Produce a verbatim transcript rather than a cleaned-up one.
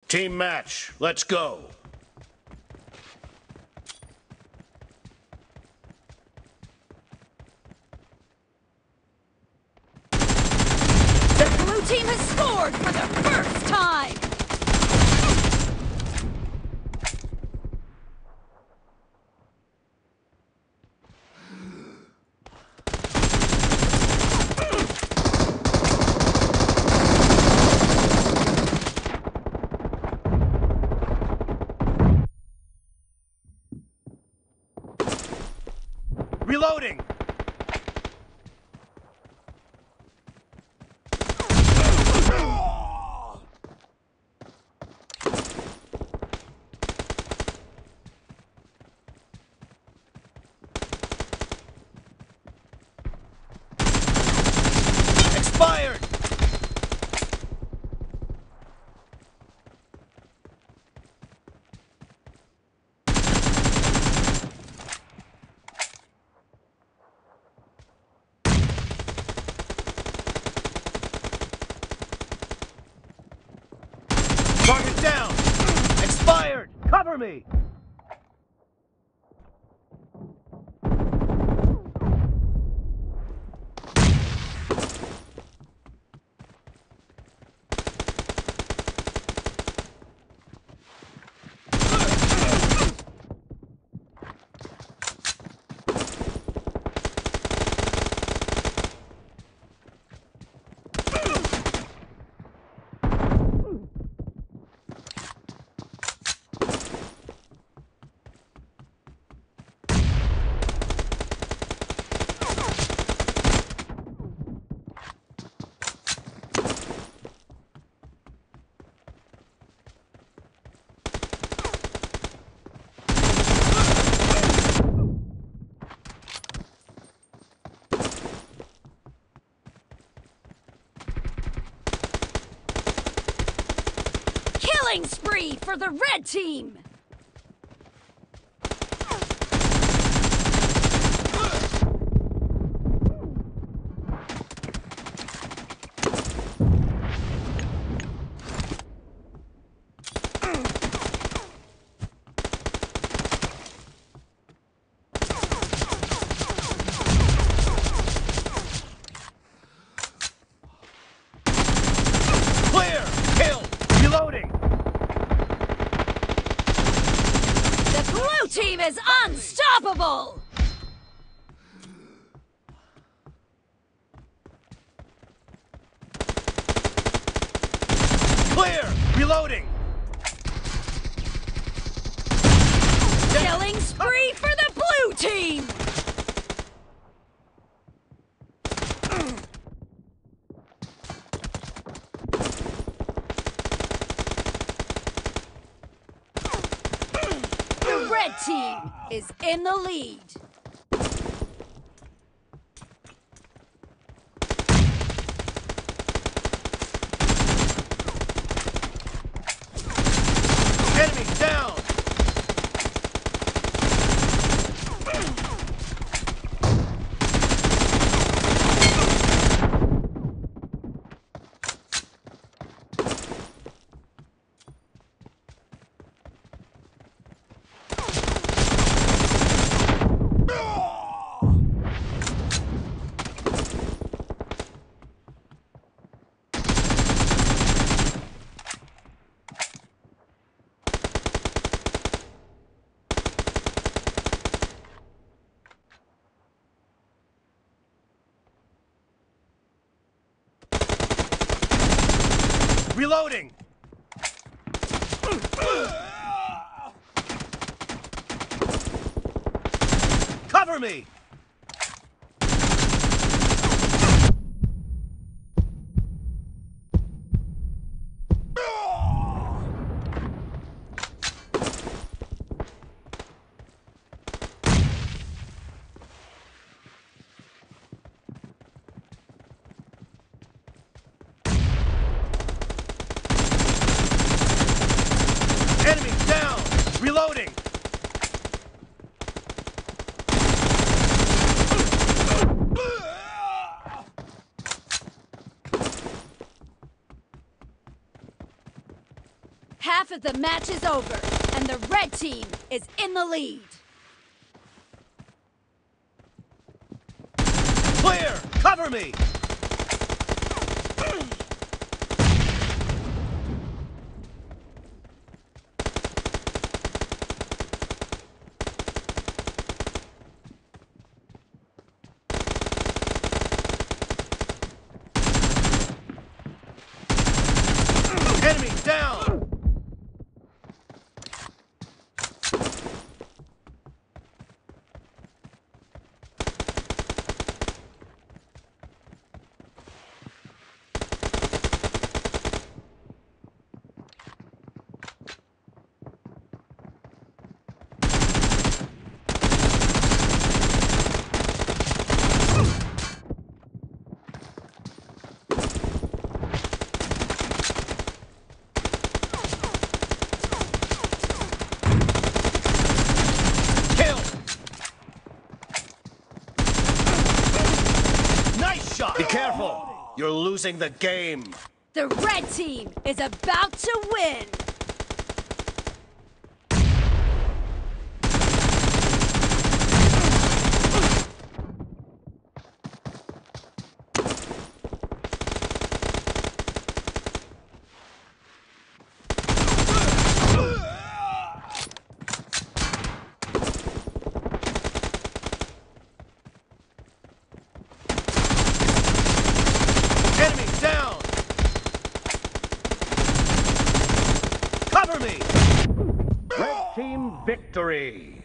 Team match, let's go. The blue team has scored for the first time! Reloading! Expired! Target down! Expired! Cover me! Killing spree for the red team! Clear! Kill! Reloading! The blue team is unstoppable! Clear! Reloading! Killing spree for the blue team! The red team is in the lead. Enemy down! Reloading! Cover me! Enemy down! Reloading! Half of the match is over, and the red team is in the lead. Clear! Cover me! Enemy down! Be careful! You're losing the game! The red team is about to win! Enemy down! Cover me! Red team victory!